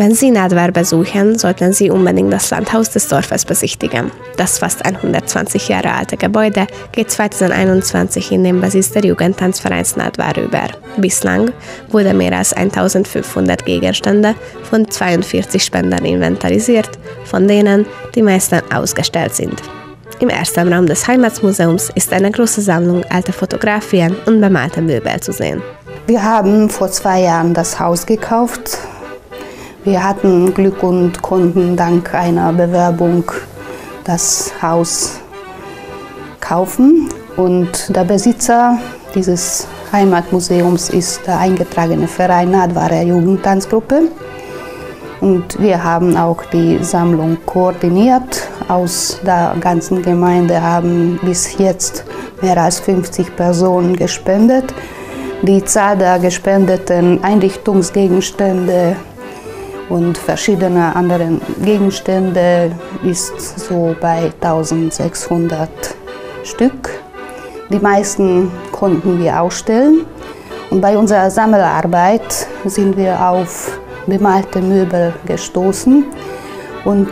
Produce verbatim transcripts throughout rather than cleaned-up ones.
Wenn Sie Nadvar besuchen, sollten Sie unbedingt das Landhaus des Dorfes besichtigen. Das fast hundertzwanzig Jahre alte Gebäude geht zweitausendeinundzwanzig in den Besitz der Jugendtanzvereins Nadvar über. Bislang wurde mehr als eintausendfünfhundert Gegenstände von zweiundvierzig Spendern inventarisiert, von denen die meisten ausgestellt sind. Im ersten Raum des Heimatmuseums ist eine große Sammlung alter Fotografien und bemalte Möbel zu sehen. Wir haben vor zwei Jahren das Haus gekauft. Wir hatten Glück und konnten dank einer Bewerbung das Haus kaufen. Und der Besitzer dieses Heimatmuseums ist der eingetragene Verein Nadvarer Jugendtanzgruppe. Und wir haben auch die Sammlung koordiniert. Aus der ganzen Gemeinde haben bis jetzt mehr als fünfzig Personen gespendet. Die Zahl der gespendeten Einrichtungsgegenstände und verschiedene andere Gegenstände ist so bei eintausendsechshundert Stück. Die meisten konnten wir ausstellen. Und bei unserer Sammelarbeit sind wir auf bemalte Möbel gestoßen. Und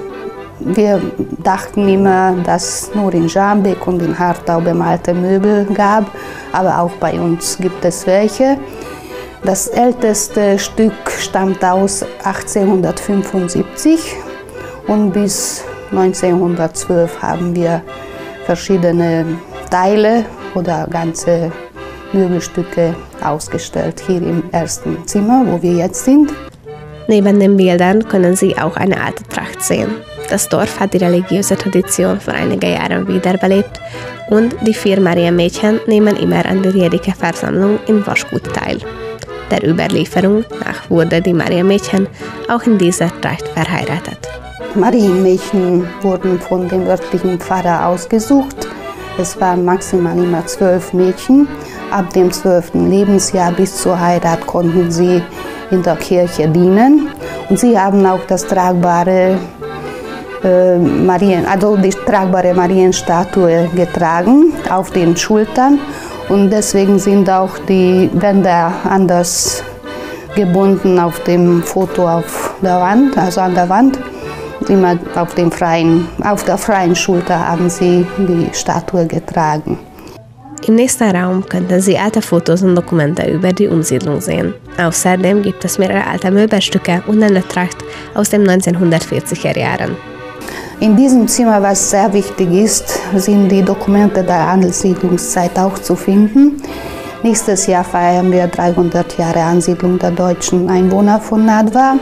wir dachten immer, dass es nur in Schaumbeck und in Hartau bemalte Möbel gab, aber auch bei uns gibt es welche. Das älteste Stück stammt aus achtzehnhundertfünfundsiebzig und bis neunzehnhundertzwölf haben wir verschiedene Teile oder ganze Möbelstücke ausgestellt hier im ersten Zimmer, wo wir jetzt sind. Neben den Bildern können Sie auch eine alte Tracht sehen. Das Dorf hat die religiöse Tradition vor einigen Jahren wiederbelebt und die vier Marienmädchen nehmen immer an der jährlichen Versammlung in Waschgut teil. Der Überlieferung nach wurde die Marienmädchen auch in dieser Tracht verheiratet. Marienmädchen wurden von dem örtlichen Pfarrer ausgesucht. Es waren maximal immer zwölf Mädchen. Ab dem zwölften Lebensjahr bis zur Heirat konnten sie in der Kirche dienen. Und sie haben auch das tragbare äh, Marien, also die tragbare Marienstatue getragen auf den Schultern. Und deswegen sind auch die Bänder anders gebunden auf dem Foto auf der Wand, also an der Wand. Immer auf, dem freien, auf der freien Schulter haben sie die Statue getragen. Im nächsten Raum könnten Sie alte Fotos und Dokumente über die Umsiedlung sehen. Außerdem gibt es mehrere alte Möbelstücke und eine Tracht aus den neunzehnhundertvierziger Jahren. In diesem Zimmer, was sehr wichtig ist, sind die Dokumente der Ansiedlungszeit auch zu finden. Nächstes Jahr feiern wir dreihundert Jahre Ansiedlung der deutschen Einwohner von Nadvar.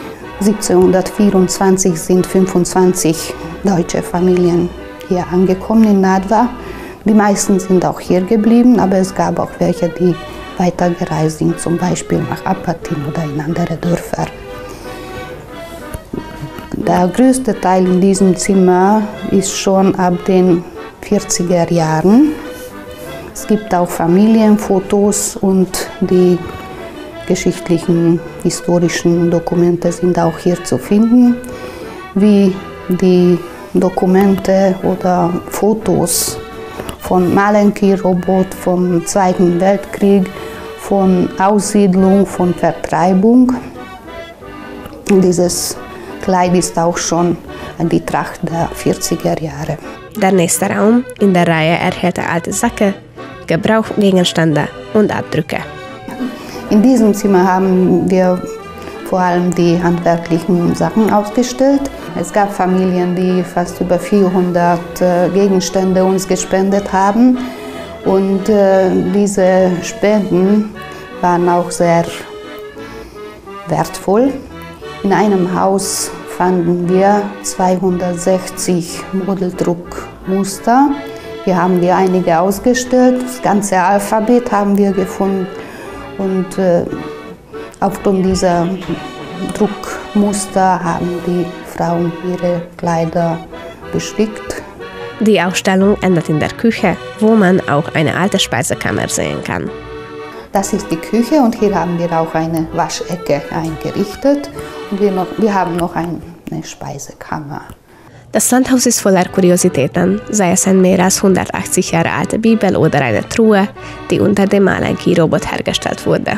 siebzehnhundertvierundzwanzig sind fünfundzwanzig deutsche Familien hier angekommen in Nadvar. Die meisten sind auch hier geblieben, aber es gab auch welche, die weitergereist sind, zum Beispiel nach Apatin oder in andere Dörfer. Der größte Teil in diesem Zimmer ist schon ab den vierziger Jahren. Es gibt auch Familienfotos und die geschichtlichen, historischen Dokumente sind auch hier zu finden, wie die Dokumente oder Fotos von Malenki-Robot vom Zweiten Weltkrieg, von Aussiedlung, von Vertreibung. Dieses Kleid ist auch schon die Tracht der vierziger Jahre. Der nächste Raum in der Reihe erhält alte Säcke, Gebrauchsgegenstände und Abdrücke. In diesem Zimmer haben wir vor allem die handwerklichen Sachen ausgestellt. Es gab Familien, die fast über vierhundert äh, Gegenstände uns gespendet haben. Und äh, diese Spenden waren auch sehr wertvoll. In einem Haus fanden wir zweihundertsechzig Modeldruckmuster. Hier haben wir einige ausgestellt. Das ganze Alphabet haben wir gefunden. Und äh, aufgrund dieser Druckmuster haben die Frauen ihre Kleider bestickt. Die Ausstellung endet in der Küche, wo man auch eine alte Speisekammer sehen kann. Das ist die Küche und hier haben wir auch eine Waschecke eingerichtet. Und wir, noch, wir haben noch eine Speisekammer. Das Landhaus ist voller Kuriositäten, sei es eine mehr als hundertachtzig Jahre alte Bibel oder eine Truhe, die unter dem Malenki-Robot hergestellt wurde.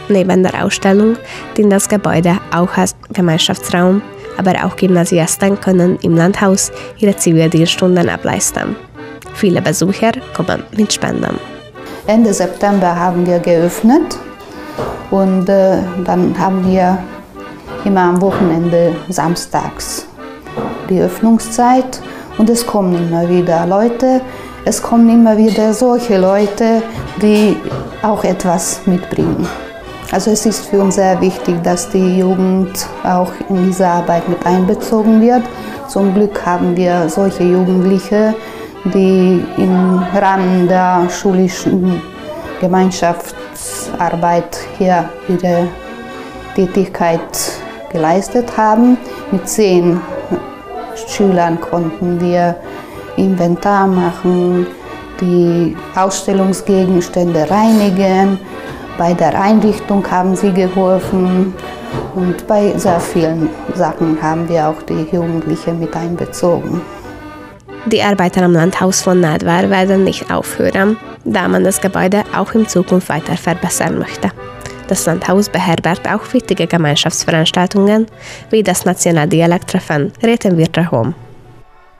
Neben der Ausstellung dient das Gebäude auch als Gemeinschaftsraum, aber auch Gymnasiasten können im Landhaus ihre Zivildienststunden ableisten. Viele Besucher kommen mit Spenden. Ende September haben wir geöffnet und äh, dann haben wir immer am Wochenende samstags die Öffnungszeit und es kommen immer wieder Leute. Es kommen immer wieder solche Leute, die auch etwas mitbringen. Also es ist für uns sehr wichtig, dass die Jugend auch in diese Arbeit mit einbezogen wird. Zum Glück haben wir solche Jugendliche, die im Rahmen der schulischen Gemeinschaftsarbeit hier ihre Tätigkeit geleistet haben. Mit zehn Schülern konnten wir Inventar machen, die Ausstellungsgegenstände reinigen. Bei der Einrichtung haben sie geholfen und bei sehr vielen Sachen haben wir auch die Jugendlichen mit einbezogen. Die Arbeiten am Landhaus von Nadvár werden nicht aufhören, da man das Gebäude auch in Zukunft weiter verbessern möchte. Das Landhaus beherbergt auch wichtige Gemeinschaftsveranstaltungen wie das Nationaldialekttreffen Réten wir home.